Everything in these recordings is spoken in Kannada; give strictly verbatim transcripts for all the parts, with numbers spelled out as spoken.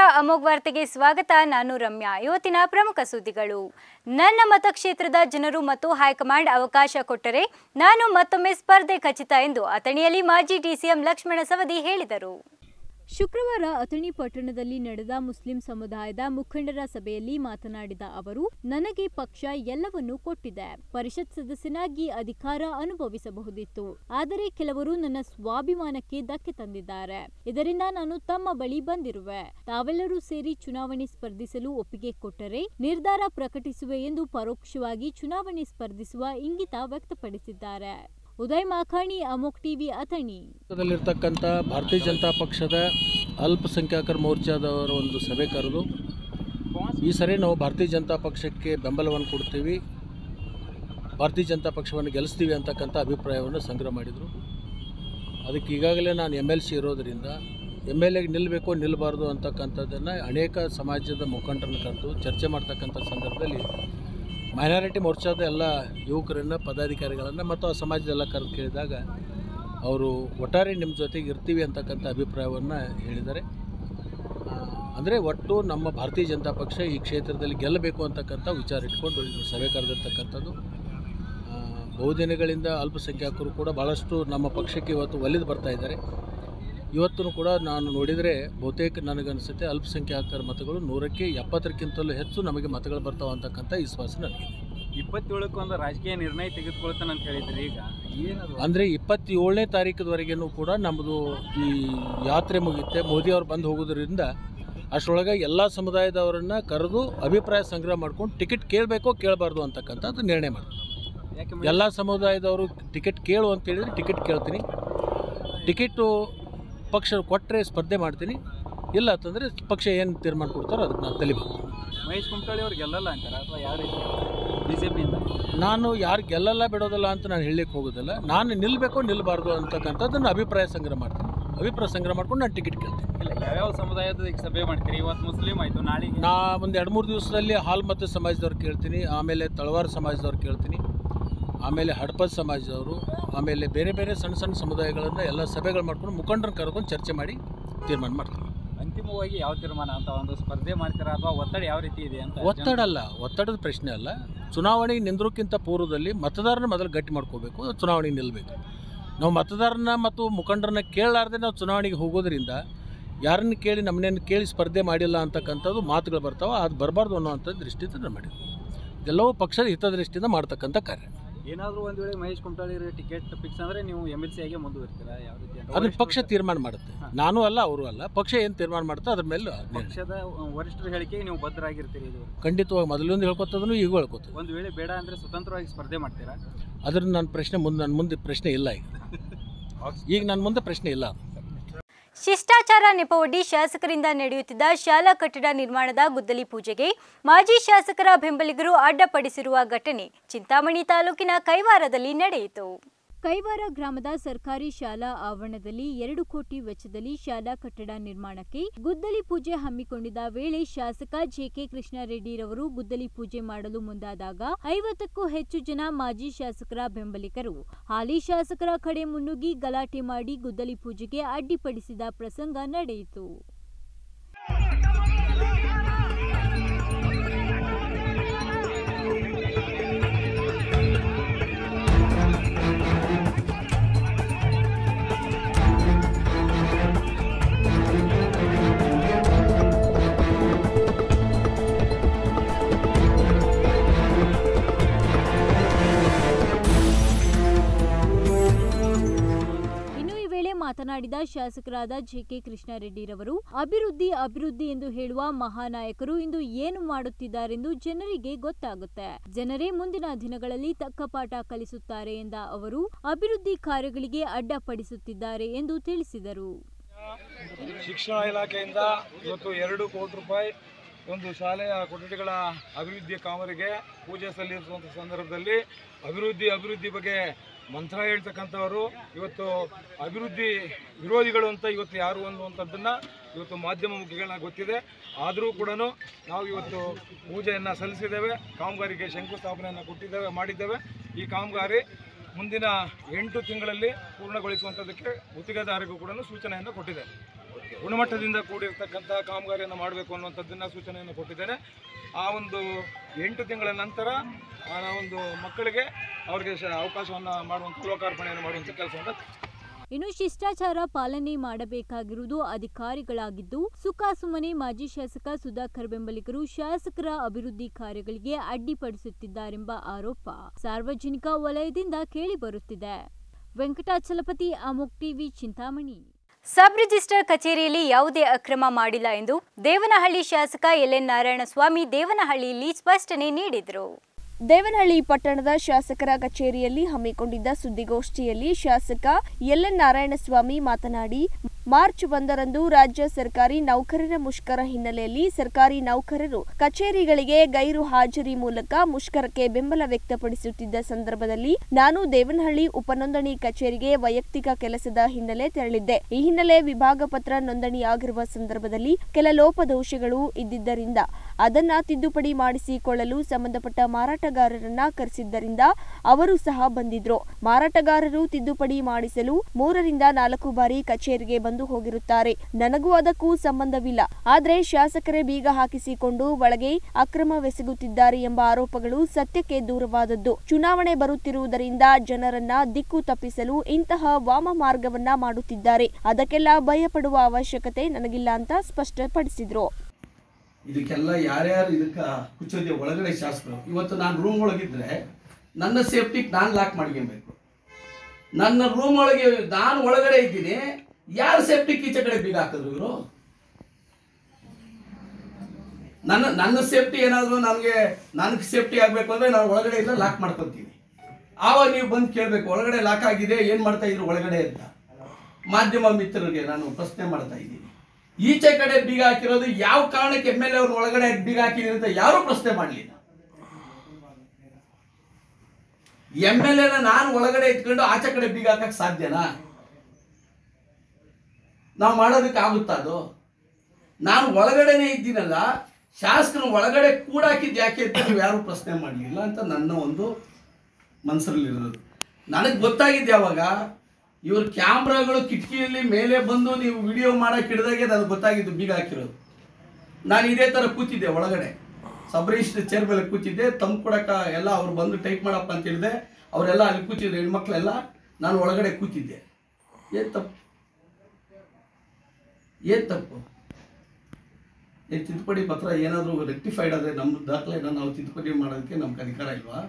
ಅಮೋಘ ವಾರ್ತೆಗೆ ಸ್ವಾಗತ. ನಾನು ರಮ್ಯಾ. ಇವತ್ತಿನ ಪ್ರಮುಖ ಸುದ್ದಿಗಳು. ನನ್ನ ಮತಕ್ಷೇತ್ರದ ಜನರು ಮತ್ತು ಹೈಕಮಾಂಡ್ ಅವಕಾಶ ಕೊಟ್ಟರೆ ನಾನು ಮತ್ತೊಮ್ಮೆ ಸ್ಪರ್ಧೆ ಖಚಿತ ಎಂದು ಅಥಣಿಯಲ್ಲಿ ಮಾಜಿ ಡಿಸಿಎಂ ಲಕ್ಷ್ಮಣ ಸವದಿ ಹೇಳಿದರು. ಶುಕ್ರವಾರ ಅಥಣಿ ಪಟ್ಟಣದಲ್ಲಿ ನಡೆದ ಮುಸ್ಲಿಂ ಸಮುದಾಯದ ಮುಖಂಡರ ಸಭೆಯಲ್ಲಿ ಮಾತನಾಡಿದ ಅವರು, ನನಗೆ ಪಕ್ಷ ಎಲ್ಲವನ್ನೂ ಕೊಟ್ಟಿದೆ. ಪರಿಷತ್ ಸದಸ್ಯನಾಗಿ ಅಧಿಕಾರ ಅನುಭವಿಸಬಹುದಿತ್ತು. ಆದರೆ ಕೆಲವರು ನನ್ನ ಸ್ವಾಭಿಮಾನಕ್ಕೆ ಧಕ್ಕೆ ತಂದಿದ್ದಾರೆ. ಇದರಿಂದ ನಾನು ತಮ್ಮ ಬಳಿ ಬಂದಿರುವೆ. ತಾವೆಲ್ಲರೂ ಸೇರಿ ಚುನಾವಣೆ ಸ್ಪರ್ಧಿಸಲು ಒಪ್ಪಿಗೆ ಕೊಟ್ಟರೆ ನಿರ್ಧಾರ ಪ್ರಕಟಿಸುವೆ ಎಂದು ಪರೋಕ್ಷವಾಗಿ ಚುನಾವಣೆ ಸ್ಪರ್ಧಿಸುವ ಇಂಗಿತ ವ್ಯಕ್ತಪಡಿಸಿದ್ದಾರೆ. ಉದಯ್ ಮಾಖಾಣಿ, ಅಮೋಘ್ ಟಿವಿ, ಅಥಣಿ. ದಲ್ಲಿರ್ತಕ್ಕಂಥ ಭಾರತೀಯ ಜನತಾ ಪಕ್ಷದ ಅಲ್ಪಸಂಖ್ಯಾತರ ಮೋರ್ಚಾದವರ ಒಂದು ಸಭೆ ಕರೆದು ಈ ಸರಿ ನಾವು ಭಾರತೀಯ ಜನತಾ ಪಕ್ಷಕ್ಕೆ ಬೆಂಬಲವನ್ನು ಕೊಡ್ತೀವಿ, ಭಾರತೀಯ ಜನತಾ ಪಕ್ಷವನ್ನು ಗೆಲ್ಲಿಸ್ತೀವಿ ಅಂತಕ್ಕಂಥ ಅಭಿಪ್ರಾಯವನ್ನು ಸಂಗ್ರಹ ಮಾಡಿದರು. ಅದಕ್ಕೆ ಈಗಾಗಲೇ ನಾನು ಎಮ್ ಎಲ್ ಸಿ ಇರೋದರಿಂದ ಎಮ್ ಎಲ್ ಎಗೆ ನಿಲ್ಲಬೇಕು ನಿಲ್ಲಬಾರ್ದು ಅಂತಕ್ಕಂಥದ್ದನ್ನು ಅನೇಕ ಸಮಾಜದ ಮುಖಂಡರನ್ನು ಕರೆದು ಚರ್ಚೆ ಮಾಡ್ತಕ್ಕಂಥ ಸಂದರ್ಭದಲ್ಲಿ ಮೈನಾರಿಟಿ ಮೋರ್ಚಾದ ಎಲ್ಲ ಯುವಕರನ್ನು, ಪದಾಧಿಕಾರಿಗಳನ್ನು ಮತ್ತು ಆ ಸಮಾಜದೆಲ್ಲ ಕರೆದು ಕೇಳಿದಾಗ ಅವರು ಒಟ್ಟಾರೆ ನಿಮ್ಮ ಜೊತೆಗೆ ಇರ್ತೀವಿ ಅಂತಕ್ಕಂಥ ಅಭಿಪ್ರಾಯವನ್ನು ಹೇಳಿದ್ದಾರೆ. ಅಂದರೆ ಒಟ್ಟು ನಮ್ಮ ಭಾರತೀಯ ಜನತಾ ಪಕ್ಷ ಈ ಕ್ಷೇತ್ರದಲ್ಲಿ ಗೆಲ್ಲಬೇಕು ಅಂತಕ್ಕಂಥ ವಿಚಾರ ಇಟ್ಕೊಂಡು ಸಭೆ ಕರೆದಿರ್ತಕ್ಕಂಥದ್ದು. ಬಹುದಿನಗಳಿಂದ ಅಲ್ಪಸಂಖ್ಯಾತರು ಕೂಡ ಭಾಳಷ್ಟು ನಮ್ಮ ಪಕ್ಷಕ್ಕೆ ಇವತ್ತು ಒಲಿದು ಬರ್ತಾ ಇದ್ದಾರೆ. ಇವತ್ತು ಕೂಡ ನಾನು ನೋಡಿದರೆ ಬಹುತೇಕ ನನಗನ್ನಿಸುತ್ತೆ ಅಲ್ಪಸಂಖ್ಯಾತರ ಮತಗಳು ನೂರಕ್ಕೆ ಎಪ್ಪತ್ತರಕ್ಕಿಂತಲೂ ಹೆಚ್ಚು ನಮಗೆ ಮತಗಳು ಬರ್ತಾವೆ ಅಂತಕ್ಕಂಥ ವಿಶ್ವಾಸ ನನಗೆ. ಇಪ್ಪತ್ತೇಳಕ್ಕೆ ಒಂದು ರಾಜಕೀಯ ನಿರ್ಣಯ ತೆಗೆದುಕೊಳ್ತಾನೆ ಅಂತ ಹೇಳಿದ್ರಿ. ಈಗ ಏನದು ಅಂದರೆ ಇಪ್ಪತ್ತೇಳನೇ ತಾರೀಕುವರೆಗೂ ಕೂಡ ನಮ್ಮದು ಈ ಯಾತ್ರೆ ಮುಗಿಯುತ್ತೆ. ಮೋದಿಯವರು ಬಂದು ಹೋಗೋದ್ರಿಂದ ಅಷ್ಟರೊಳಗೆ ಎಲ್ಲ ಸಮುದಾಯದವರನ್ನು ಕರೆದು ಅಭಿಪ್ರಾಯ ಸಂಗ್ರಹ ಮಾಡ್ಕೊಂಡು ಟಿಕೆಟ್ ಕೇಳಬೇಕೋ ಕೇಳಬಾರ್ದು ಅಂತಕ್ಕಂಥದ್ದು ನಿರ್ಣಯ ಮಾಡ್ತೀವಿ. ಎಲ್ಲ ಸಮುದಾಯದವರು ಟಿಕೆಟ್ ಕೇಳು ಅಂತೇಳಿದರೆ ಟಿಕೆಟ್ ಕೇಳ್ತೀನಿ. ಟಿಕೆಟು ಪಕ್ಷ ಕೊಟ್ಟರೆ ಸ್ಪರ್ಧೆ ಮಾಡ್ತೀನಿ, ಇಲ್ಲ ಅಂತಂದರೆ ಪಕ್ಷ ಏನು ತೀರ್ಮಾನ ಕೊಡ್ತಾರೋ ಅದಕ್ಕೆ ನಾನು ತಲೆಬೇಕು. ಮಹೇಶ್ ಕುಮಟಳ್ಳಿ ಅವ್ರು ಗೆಲ್ಲಲ್ಲ ಅಂತಾರೆ ಅಥವಾ ಯಾವ ರೀತಿ ಬಿ ಜೆ ಪಿಯಿಂದ? ನಾನು ಯಾರು ಗೆಲ್ಲಲ್ಲ ಬಿಡೋದಿಲ್ಲ ಅಂತ ನಾನು ಹೇಳಲಿಕ್ಕೆ ಹೋಗೋದಿಲ್ಲ. ನಾನು ನಿಲ್ಲಬೇಕೋ ನಿಲ್ಲಬಾರ್ದು ಅಂತಕ್ಕಂಥದ್ದನ್ನು ಅಭಿಪ್ರಾಯ ಸಂಗ್ರಹ ಮಾಡ್ತೀನಿ. ಅಭಿಪ್ರಾಯ ಸಂಗ್ರಹ ಮಾಡ್ಕೊಂಡು ನಾನು ಟಿಕೆಟ್ ಕೇಳ್ತೀನಿ. ಇಲ್ಲ, ಯಾವ್ಯಾವ ಸಮುದಾಯದ ಈಗ ಸಭೆ ಮಾಡ್ತೀರಿ? ಇವತ್ತು ಮುಸ್ಲಿಂ ಆಯಿತು, ನಾಳೆಗೆ ನಾ ಒಂದು ಎರಡು ಮೂರು ದಿವಸದಲ್ಲಿ ಹಾಲ್ ಮತ್ತು ಸಮಾಜದವ್ರು ಕೇಳ್ತೀನಿ, ಆಮೇಲೆ ತಳವಾರ ಸಮಾಜದವ್ರು ಕೇಳ್ತೀನಿ, ಆಮೇಲೆ ಹಡಪದ ಸಮಾಜದವರು, ಆಮೇಲೆ ಬೇರೆ ಬೇರೆ ಸಣ್ಣ ಸಣ್ಣ ಸಮುದಾಯಗಳನ್ನು ಎಲ್ಲ ಸಭೆಗಳು ಮಾಡ್ಕೊಂಡು ಮುಖಂಡರನ್ನು ಕರ್ಕೊಂಡು ಚರ್ಚೆ ಮಾಡಿ ತೀರ್ಮಾನ ಮಾಡ್ತೀನಿ. ಅಂತಿಮವಾಗಿ ಯಾವ ತೀರ್ಮಾನ ಅಂತ ಒಂದು ಸ್ಪರ್ಧೆ ಮಾಡ್ತೀರಾ ಅಥವಾ ಒತ್ತಡ ಯಾವ ರೀತಿ ಇದೆ ಅಂತ? ಒತ್ತಡ ಅಲ್ಲ, ಒತ್ತಡದ ಪ್ರಶ್ನೆ ಅಲ್ಲ. ಚುನಾವಣೆಗೆ ನಿಂದ್ರೋಕ್ಕಿಂತ ಪೂರ್ವದಲ್ಲಿ ಮತದಾರನ ಮೊದಲು ಗಟ್ಟಿ ಮಾಡ್ಕೋಬೇಕು, ಚುನಾವಣೆಗೆ ನಿಲ್ಲಬೇಕು. ನಾವು ಮತದಾರನ ಮತ್ತು ಮುಖಂಡರನ್ನ ಕೇಳಲಾರ್ದೆ ನಾವು ಚುನಾವಣೆಗೆ ಹೋಗೋದ್ರಿಂದ ಯಾರನ್ನು ಕೇಳಿ ನಮ್ಮನ್ನೇನು ಕೇಳಿ ಸ್ಪರ್ಧೆ ಮಾಡಿಲ್ಲ ಅಂತಕ್ಕಂಥದ್ದು ಮಾತುಗಳು ಬರ್ತಾವೆ. ಅದು ಬರಬಾರ್ದು ಅನ್ನೋವಂಥ ದೃಷ್ಟಿಯಿಂದ ನಾನು ಮಾಡಿದ್ವಿ. ಇದೆಲ್ಲವೂ ಪಕ್ಷದ ಹಿತದೃಷ್ಟಿಯಿಂದ ಮಾಡ್ತಕ್ಕಂಥ ಕಾರ್ಯ. ಏನಾದರೂ ಒಂದು ವೇಳೆ ಮಹೇಶ್ ಕುಮಟಳ್ಳಿ ಟಿಕೆಟ್ ಫಿಕ್ಸ್ ಅಂದರೆ ನೀವು ಎಮ್ ಎಲ್ ಸಿ ಆಗಿ ಮುಂದುವರಿತೀರಾ? ಯಾವ ರೀತಿ ಅದನ್ನ ಪಕ್ಷ ತೀರ್ಮಾನ ಮಾಡುತ್ತೆ. ನಾನು ಅಲ್ಲ, ಅವರು ಅಲ್ಲ, ಪಕ್ಷ ಏನು ತೀರ್ಮಾನ ಮಾಡುತ್ತೆ ಅದ್ರ ಮೇಲೆ ಪಕ್ಷದ ವರಿಷ್ಠರ ಹೇಳಿಕೆಗೆ ನೀವು ಬದ್ಧರಾಗಿರ್ತೀರಿ? ಇದು ಖಂಡಿತವಾಗಿ ಮೊದಲೊಂದು ಹೇಳ್ಕೊತದನ್ನು ಈಗ ಹೇಳ್ಕೊತದೆ. ಒಂದು ವೇಳೆ ಬೇಡ ಅಂದರೆ ಸ್ವತಂತ್ರವಾಗಿ ಸ್ಪರ್ಧೆ ಮಾಡ್ತೀರಾ? ಅದ್ರ ನನ್ನ ಪ್ರಶ್ನೆ ಮುಂದೆ ನನ್ನ ಮುಂದೆ ಪ್ರಶ್ನೆ ಇಲ್ಲ. ಈಗ ಈಗ ನನ್ನ ಮುಂದೆ ಪ್ರಶ್ನೆ ಇಲ್ಲ. ಶಿಷ್ಟಾಚಾರ ನೆಪವೊಡ್ಡಿ ಶಾಸಕರಿಂದ ನಡೆಯುತ್ತಿದ್ದ ಶಾಲಾ ಕಟ್ಟಡ ನಿರ್ಮಾಣದ ಗುದ್ದಲಿ ಪೂಜೆಗೆ ಮಾಜಿ ಶಾಸಕರ ಬೆಂಬಲಿಗರು ಅಡ್ಡಪಡಿಸಿರುವ ಘಟನೆ ಚಿಂತಾಮಣಿ ತಾಲೂಕಿನ ಕೈವಾರದಲ್ಲಿ ನಡೆಯಿತು. ಕೈವಾರ ಗ್ರಾಮದ ಸರ್ಕಾರಿ ಶಾಲಾ ಆವರಣದಲ್ಲಿ ಎರಡು ಕೋಟಿ ವೆಚ್ಚದಲ್ಲಿ ಶಾಲಾ ಕಟ್ಟಡ ನಿರ್ಮಾಣಕ್ಕೆ ಗುದ್ದಲಿ ಪೂಜೆ ಹಮ್ಮಿಕೊಂಡಿದ್ದ ವೇಳೆ ಶಾಸಕ ಜೆಕೆ ಕೃಷ್ಣಾರೆಡ್ಡಿರವರು ಗುದ್ದಲಿ ಪೂಜೆ ಮಾಡಲು ಮುಂದಾದಾಗ ಐವತ್ತಕ್ಕೂ ಹೆಚ್ಚು ಜನ ಮಾಜಿ ಶಾಸಕರ ಬೆಂಬಲಿಗರು ಹಾಲಿ ಶಾಸಕರ ಕಡೆ ಮುನ್ನುಗ್ಗಿ ಗಲಾಟೆ ಮಾಡಿ ಗುದ್ದಲಿ ಪೂಜೆಗೆ ಅಡ್ಡಿಪಡಿಸಿದ ಪ್ರಸಂಗ ನಡೆಯಿತು. ಮಾತನಾಡಿದ ಶಾಸಕರಾದ ಜೆಕೆ ಕೃಷ್ಣಾರೆಡ್ಡಿರವರು ಅಭಿವೃದ್ಧಿ ಅಭಿವೃದ್ಧಿ ಎಂದು ಹೇಳುವ ಮಹಾನಾಯಕರು ಇಂದು ಏನು ಮಾಡುತ್ತಿದ್ದಾರೆಂದು ಜನರಿಗೆ ಗೊತ್ತಾಗುತ್ತೆ. ಜನರೇ ಮುಂದಿನ ದಿನಗಳಲ್ಲಿ ತಕ್ಕ ಪಾಠ ಕಲಿಸುತ್ತಾರೆ ಎಂದ ಅವರು ಅಭಿವೃದ್ಧಿ ಕಾರ್ಯಗಳಿಗೆ ಅಡ್ಡಪಡಿಸುತ್ತಿದ್ದಾರೆ ಎಂದು ತಿಳಿಸಿದರು. ಶಿಕ್ಷಣ ಇಲಾಖೆಯಿಂದ ಇವತ್ತು ಎರಡು ಕೋಟಿ ರೂಪಾಯಿ ಒಂದು ಶಾಲೆಯ ಕೊಠಡಿಗಳ ಅಭಿವೃದ್ಧಿಯ ಕಾಮರಿಗೆ ಪೂಜೆ ಸಲ್ಲಿಸುವಂಥ ಸಂದರ್ಭದಲ್ಲಿ ಅಭಿವೃದ್ಧಿ ಅಭಿವೃದ್ಧಿ ಬಗ್ಗೆ ಮಂತ್ರ ಹೇಳ್ತಕ್ಕಂಥವರು ಇವತ್ತು ಅಭಿವೃದ್ಧಿ ವಿರೋಧಿಗಳು ಅಂತ ಇವತ್ತು ಯಾರು ಅನ್ನುವಂಥದ್ದನ್ನು ಇವತ್ತು ಮಾಧ್ಯಮ ಮುಖಿಗಳನ್ನ ಗೊತ್ತಿದೆ. ಆದರೂ ಕೂಡ ನಾವು ಇವತ್ತು ಪೂಜೆಯನ್ನು ಸಲ್ಲಿಸಿದ್ದೇವೆ, ಕಾಮಗಾರಿಗೆ ಶಂಕುಸ್ಥಾಪನೆಯನ್ನು ಕೊಟ್ಟಿದ್ದೇವೆ ಮಾಡಿದ್ದೇವೆ. ಈ ಕಾಮಗಾರಿ ಮುಂದಿನ ಎಂಟು ತಿಂಗಳಲ್ಲಿ ಪೂರ್ಣಗೊಳಿಸುವಂಥದ್ದಕ್ಕೆ ಗುತ್ತಿಗೆದಾರರಿಗೂ ಕೂಡ ಸೂಚನೆಯನ್ನು ಕೊಟ್ಟಿದೆ. ಗುಣಮಟ್ಟದಿಂದ ಕೂಡಿರ್ತಕ್ಕಂಥ ಕಾಮಗಾರಿಯನ್ನು ಮಾಡಬೇಕು ಅನ್ನುವಂಥದ್ದನ್ನು ಸೂಚನೆಯನ್ನು ಕೊಟ್ಟಿದ್ದೇನೆ. ಆ ಒಂದು ಎಂಟು ತಿಂಗಳ ನಂತರ ಆ ಒಂದು ಮಕ್ಕಳಿಗೆ ಅವರಿಗೆ ಅವಕಾಶವನ್ನು ಮಾಡುವಂಥ ಲೋಕಾರ್ಪಣೆಯನ್ನು ಮಾಡುವಂಥ ಕೆಲಸವನ್ನು. ಇನ್ನು ಶಿಷ್ಟಾಚಾರ ಪಾಲನೆ ಮಾಡಬೇಕಾಗಿರುವುದು ಅಧಿಕಾರಿಗಳಾಗಿದ್ದು, ಸುಖಾಸುಮ್ಮನೆ ಮಾಜಿ ಶಾಸಕ ಸುಧಾಕರ್ ಬೆಂಬಲಿಗರು ಶಾಸಕರ ಅಭಿವೃದ್ಧಿ ಕಾರ್ಯಗಳಿಗೆ ಅಡ್ಡಿಪಡಿಸುತ್ತಿದ್ದಾರೆಂಬ ಆರೋಪ ಸಾರ್ವಜನಿಕ ವಲಯದಿಂದ ಕೇಳಿಬರುತ್ತಿದೆ. ವೆಂಕಟಾಚಲಪತಿ, ಅಮೋಕ್ ಟಿವಿ, ಚಿಂತಾಮಣಿ. ಸಬ್ ರಿಜಿಸ್ಟರ್ ಕಚೇರಿಯಲ್ಲಿ ಯಾವುದೇ ಅಕ್ರಮ ಮಾಡಿಲ್ಲ ಎಂದು ದೇವನಹಳ್ಳಿ ಶಾಸಕ ಎಲ್ ಎನ್ ನಾರಾಯಣಸ್ವಾಮಿ ದೇವನಹಳ್ಳಿಯಲ್ಲಿ ಸ್ಪಷ್ಟನೆ ನೀಡಿದರು. ದೇವನಹಳ್ಳಿ ಪಟ್ಟಣದ ಶಾಸಕರ ಕಚೇರಿಯಲ್ಲಿ ಹಮ್ಮಿಕೊಂಡಿದ್ದ ಸುದ್ದಿಗೋಷ್ಠಿಯಲ್ಲಿ ಶಾಸಕ ಎಲ್ ಎನ್ ನಾರಾಯಣಸ್ವಾಮಿ ಮಾತನಾಡಿ, ಮಾರ್ಚ್ ಒಂದರಂದು ರಾಜ್ಯ ಸರ್ಕಾರಿ ನೌಕರರ ಮುಷ್ಕರ ಹಿನ್ನೆಲೆಯಲ್ಲಿ ಸರ್ಕಾರಿ ನೌಕರರು ಕಚೇರಿಗಳಿಗೆ ಗೈರು ಹಾಜರಿ ಮೂಲಕ ಮುಷ್ಕರಕ್ಕೆ ಬೆಂಬಲ ವ್ಯಕ್ತಪಡಿಸುತ್ತಿದ್ದ ಸಂದರ್ಭದಲ್ಲಿ ನಾನು ದೇವನಹಳ್ಳಿ ಉಪನೋಂದಣಿ ಕಚೇರಿಗೆ ವೈಯಕ್ತಿಕ ಕೆಲಸದ ಹಿನ್ನೆಲೆ ತೆರಳಿದ್ದೆ. ಈ ಹಿನ್ನೆಲೆ ವಿಭಾಗ ಪತ್ರ ನೋಂದಣಿಯಾಗಿರುವ ಸಂದರ್ಭದಲ್ಲಿ ಕೆಲ ಲೋಪದೋಷಗಳು ಇದ್ದಿದ್ದರಿಂದ ಅದನ್ನ ತಿದ್ದುಪಡಿ ಮಾಡಿಸಿಕೊಳ್ಳಲು ಸಂಬಂಧಪಟ್ಟ ಮಾರಾಟಗಾರರನ್ನ ಕರೆಸಿದ್ದರಿಂದ ಅವರು ಸಹ ಬಂದಿದ್ರು. ಮಾರಾಟಗಾರರು ತಿದ್ದುಪಡಿ ಮಾಡಿಸಲು ಮೂರರಿಂದ ನಾಲ್ಕು ಬಾರಿ ಕಚೇರಿಗೆ ಬಂದು ಹೋಗಿರುತ್ತಾರೆ. ನನಗೂ ಅದಕ್ಕೂ ಸಂಬಂಧವಿಲ್ಲ. ಆದ್ರೆ ಶಾಸಕರೇ ಬೀಗ ಹಾಕಿಸಿಕೊಂಡು ಒಳಗೆ ಅಕ್ರಮವೆಸಗುತ್ತಿದ್ದಾರೆ ಎಂಬ ಆರೋಪಗಳು ಸತ್ಯಕ್ಕೆ ದೂರವಾದದ್ದು. ಚುನಾವಣೆ ಬರುತ್ತಿರುವುದರಿಂದ ಜನರನ್ನ ದಿಕ್ಕು ತಪ್ಪಿಸಲು ಇಂತಹ ವಾಮ ಮಾರ್ಗವನ್ನ ಮಾಡುತ್ತಿದ್ದಾರೆ. ಅದಕ್ಕೆಲ್ಲ ಭಯಪಡುವ ಅವಶ್ಯಕತೆ ನನಗಿಲ್ಲ ಅಂತ ಸ್ಪಷ್ಟಪಡಿಸಿದ್ರು. ಇದಕ್ಕೆಲ್ಲ ಯಾರ್ಯಾರು ಇದಕ್ಕೆ ಕುಚ್ಚೋದ್ಯ ಒಳಗಡೆ ಶಾಸಕರು, ಇವತ್ತು ನಾನು ರೂಮ್ ಒಳಗಿದ್ರೆ ನನ್ನ ಸೇಫ್ಟಿಗೆ ನಾನು ಲಾಕ್ ಮಾಡ್ಕೊಬೇಕು. ನನ್ನ ರೂಮ್ ಒಳಗೆ ನಾನು ಒಳಗಡೆ ಇದ್ದೀನಿ, ಯಾರು ಸೇಫ್ಟಿಗೆ ಈಚೆ ಕಡೆ ಬೀಗ ಹಾಕಿದ್ರು ಇವರು? ನನ್ನ ನನ್ನ ಸೇಫ್ಟಿ ಏನಾದರೂ ನನಗೆ ನನಗೆ ಸೇಫ್ಟಿ ಆಗಬೇಕು ಅಂದರೆ ನಾನು ಒಳಗಡೆ ಇಲ್ಲ ಲಾಕ್ ಮಾಡ್ಕೊತೀನಿ. ಆವಾಗ ನೀವು ಬಂದು ಕೇಳಬೇಕು, ಒಳಗಡೆ ಲಾಕ್ ಆಗಿದೆ, ಏನು ಮಾಡ್ತಾ ಇದ್ರು ಒಳಗಡೆ ಅಂತ. ಮಾಧ್ಯಮ ಮಿತ್ರರಿಗೆ ನಾನು ಪ್ರಶ್ನೆ ಮಾಡ್ತಾ ಇದ್ದೀನಿ, ಈಚೆ ಕಡೆ ಬೀಗ ಹಾಕಿರೋದು ಯಾವ ಕಾರಣಕ್ಕೆ ಎಮ್ ಎಲ್ ಎ ಅವ್ರನ್ನ ಒಳಗಡೆ ಬೀಗ ಹಾಕಿದೀನಿ ಅಂತ ಯಾರೂ ಪ್ರಶ್ನೆ ಮಾಡಲಿಲ್ಲ. ಎಮ್ ಎಲ್ ಎನ ನಾನು ಒಳಗಡೆ ಇಟ್ಕೊಂಡು ಆಚೆ ಕಡೆ ಬೀಗ ಹಾಕಕ್ಕೆ ಸಾಧ್ಯನಾ? ನಾವು ಮಾಡೋದಕ್ಕೆ ಆಗುತ್ತಾ ಅದು? ನಾನು ಒಳಗಡೆನೆ ಇದ್ದೀನಲ್ಲ, ಶಾಸಕನ ಒಳಗಡೆ ಕೂಡ ಹಾಕಿದ್ದು ಯಾಕೆ ಅಂತ ನೀವು ಯಾರೂ ಪ್ರಶ್ನೆ ಮಾಡಲಿಲ್ಲ ಅಂತ ನನ್ನ ಒಂದು ಮನಸ್ಸಲ್ಲಿರೋದು. ನನಗೆ ಗೊತ್ತಾಗಿದ್ದೆ ಯಾವಾಗ ಇವ್ರ ಕ್ಯಾಮ್ರಾಗಳು ಕಿಟಕಿಯಲ್ಲಿ ಮೇಲೆ ಬಂದು ನೀವು ವಿಡಿಯೋ ಮಾಡಕ್ಕೆ ಹಿಡಿದಾಗೆ ನನಗೆ ಗೊತ್ತಾಗಿದ್ದು ಬೀಗ ಹಾಕಿರೋದು. ನಾನು ಇದೇ ಥರ ಕೂತಿದ್ದೆ ಒಳಗಡೆ, ಸಬ್ ರಿಜಿಸ್ಟರ್ ಚೇರ್ ಮೇಲೆ ಕೂತಿದ್ದೆ. ತಮ್ಮ ಕೊಡಕ ಎಲ್ಲ ಅವ್ರು ಬಂದು ಟೈಪ್ ಮಾಡಪ್ಪ ಅಂತ ಹೇಳಿದೆ. ಅವರೆಲ್ಲ ಅಲ್ಲಿ ಕೂತಿದ್ರು, ಹೆಣ್ಮಕ್ಳೆಲ್ಲ. ನಾನು ಒಳಗಡೆ ಕೂತಿದ್ದೆ. ಏನು ತಪ್ಪು ಏನು ತಪ್ಪು ಏನು ತಿದ್ದುಪಡಿ ಪತ್ರ ಏನಾದರೂ ರೆಕ್ಟಿಫೈಡ್ ಆದರೆ ನಮ್ಮ ದಾಖಲೆನ ನಾವು ತಿದ್ದುಪಡಿ ಮಾಡೋದಕ್ಕೆ ನಮ್ಗೆ ಅಧಿಕಾರ ಇಲ್ವಾ?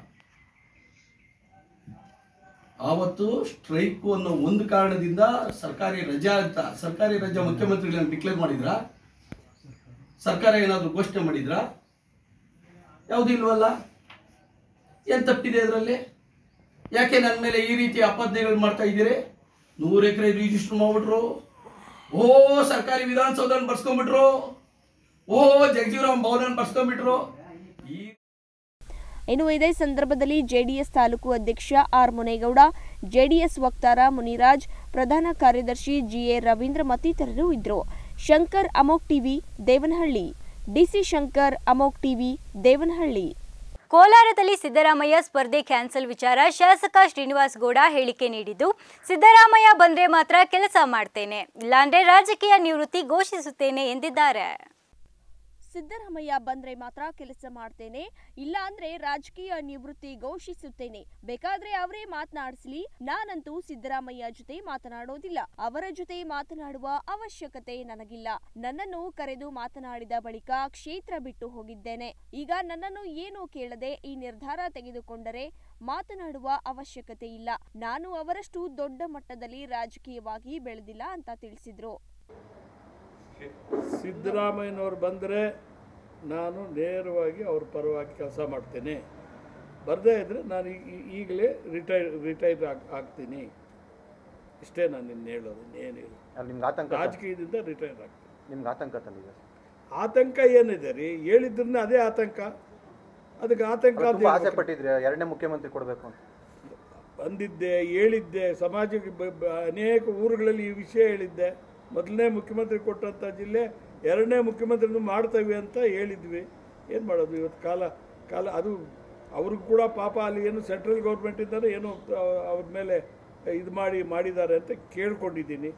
ಆವತ್ತು ಸ್ಟ್ರೈಕು ಅನ್ನೋ ಒಂದು ಕಾರಣದಿಂದ ಸರ್ಕಾರಿ ರಜಾ ಅಂತ ಸರ್ಕಾರಿ ರಜಾ ಮುಖ್ಯಮಂತ್ರಿಗಳನ್ನ ಡಿಕ್ಲೇರ್ ಮಾಡಿದ್ರಾ? ಸರ್ಕಾರ ಏನಾದರೂ ಘೋಷಣೆ ಮಾಡಿದ್ರಾ? ಯಾವುದೂ ಇಲ್ವಲ್ಲ. ಏನು ತಪ್ಪಿದೆ ಅದರಲ್ಲಿ? ಯಾಕೆ ನನ್ನ ಮೇಲೆ ಈ ರೀತಿ ಅಪದ್ಯಗಳು ಮಾಡ್ತಾ ಇದ್ದೀರಿ? ನೂರು ಎಕರೆ ರಿಜಿಸ್ಟರ್ ಮಾಡಿಬಿಟ್ರು, ಓ ಸರ್ಕಾರಿ ವಿಧಾನಸೌಧನ ಬರ್ಸ್ಕೊಂಡ್ಬಿಟ್ರು, ಓ ಜಗಜೀವರಾಮ್ ಭವನ ಬರ್ಸ್ಕೊಂಡ್ಬಿಟ್ರು. ಈ ಇನ್ನು ಇದೇ ಸಂದರ್ಭದಲ್ಲಿ ಜೆಡಿಎಸ್ ತಾಲೂಕು ಅಧ್ಯಕ್ಷ ಆರ್ ಮುನೇಗೌಡ, ಜೆಡಿಎಸ್ ವಕ್ತಾರ ಮುನಿರಾಜ್, ಪ್ರಧಾನ ಕಾರ್ಯದರ್ಶಿ ಜಿಎ ರವೀಂದ್ರ ಮತ್ತಿತರರು ಇದ್ದರು. ಶಂಕರ್, ಅಮೋಕ್ ಟಿವಿ, ದೇವನಹಳ್ಳಿ. ಡಿಸಿ ಶಂಕರ್, ಅಮೋಕ್ ಟಿವಿ, ದೇವನಹಳ್ಳಿ. ಕೋಲಾರದಲ್ಲಿ ಸಿದ್ದರಾಮಯ್ಯ ಸ್ಪರ್ಧೆ ಕ್ಯಾನ್ಸಲ್ ವಿಚಾರ ಶಾಸಕ ಶ್ರೀನಿವಾಸ್ ಗೌಡ ಹೇಳಿಕೆ ನೀಡಿದ್ದು, ಸಿದ್ದರಾಮಯ್ಯ ಬಂದ್ರೆ ಮಾತ್ರ ಕೆಲಸ ಮಾಡ್ತೇನೆ, ಇಲ್ಲಾಂದ್ರೆ ರಾಜಕೀಯ ನಿವೃತ್ತಿ ಘೋಷಿಸುತ್ತೇನೆ ಎಂದಿದ್ದಾರೆ. ಸಿದ್ದರಾಮಯ್ಯ ಬಂದ್ರೆ ಮಾತ್ರ ಕೆಲಸ ಮಾಡ್ತೇನೆ, ಇಲ್ಲ ಅಂದ್ರೆ ರಾಜಕೀಯ ನಿವೃತ್ತಿ ಘೋಷಿಸುತ್ತೇನೆ. ಬೇಕಾದ್ರೆ ಅವರೇ ಮಾತನಾಡಿಸ್ಲಿ, ನಾನಂತೂ ಸಿದ್ದರಾಮಯ್ಯ ಜೊತೆ ಮಾತನಾಡೋದಿಲ್ಲ. ಅವರ ಜೊತೆ ಮಾತನಾಡುವ ಅವಶ್ಯಕತೆ ನನಗಿಲ್ಲ. ನನ್ನನ್ನು ಕರೆದು ಮಾತನಾಡಿದ ಬಳಿಕ ಕ್ಷೇತ್ರ ಬಿಟ್ಟು ಹೋಗಿದ್ದೇನೆ. ಈಗ ನನ್ನನ್ನು ಏನೂ ಕೇಳದೆ ಈ ನಿರ್ಧಾರ ತೆಗೆದುಕೊಂಡರೆ ಮಾತನಾಡುವ ಅವಶ್ಯಕತೆ ಇಲ್ಲ. ನಾನು ಅವರಷ್ಟು ದೊಡ್ಡ ಮಟ್ಟದಲ್ಲಿ ರಾಜಕೀಯವಾಗಿ ಬೆಳೆದಿಲ್ಲ ಅಂತ ತಿಳಿಸಿದ್ರು. ಸಿದ್ದರಾಮಯ್ಯನವ್ರು ಬಂದರೆ ನಾನು ನೇರವಾಗಿ ಅವ್ರ ಪರವಾಗಿ ಕೆಲಸ ಮಾಡ್ತೇನೆ, ಬರದೇ ಇದ್ದರೆ ನಾನು ಈಗಲೇ ರಿಟೈರ್ ರಿಟೈರ್ ಆಗಿ ಆಗ್ತೀನಿ. ಇಷ್ಟೇ ನಾನು ಇನ್ನು ಹೇಳೋದು, ಇನ್ನೇನಿಲ್ಲ. ನಿಮ್ಗೆ ಆತಂಕ, ರಾಜಕೀಯದಿಂದ ರಿಟೈರ್ ಆಗ್ತೀನಿ. ನಿಮ್ಗೆ ಆತಂಕ ತಂದಿದೆ? ಆತಂಕ ಏನಿದೆ ರೀ, ಹೇಳಿದ್ರನ್ನ ಅದೇ ಆತಂಕ. ಅದಕ್ಕೆ ಆತಂಕ ಆಸೆ ಪಟ್ಟಿದ್ರೆ ಎರಡನೇ ಮುಖ್ಯಮಂತ್ರಿ ಕೊಡಬೇಕು ಅಂತ ಬಂದಿದ್ದೆ, ಹೇಳಿದ್ದೆ. ಸಮಾಜಕ್ಕೆ ಅನೇಕ ಊರುಗಳಲ್ಲಿ ಈ ವಿಷಯ ಹೇಳಿದ್ದೆ. ಮೊದಲನೇ ಮುಖ್ಯಮಂತ್ರಿ ಕೊಟ್ಟಂಥ ಜಿಲ್ಲೆ ಎರಡನೇ ಮುಖ್ಯಮಂತ್ರಿನೂ ಮಾಡ್ತೇವೆ ಅಂತ ಹೇಳಿದ್ವಿ. ಏನು ಮಾಡೋದು ಇವತ್ತು ಕಾಲ ಕಾಲ ಅದು ಅವ್ರಿಗೂ ಕೂಡ ಪಾಪ ಅಲ್ಲಿ ಏನು ಸೆಂಟ್ರಲ್ ಗೌರ್ಮೆಂಟಿಂದಲೇ ಏನೋ ಅವ್ರ ಮೇಲೆ ಇದು ಮಾಡಿ ಮಾಡಿದ್ದಾರೆ ಅಂತ ಕೇಳ್ಕೊಂಡಿದ್ದೀನಿ.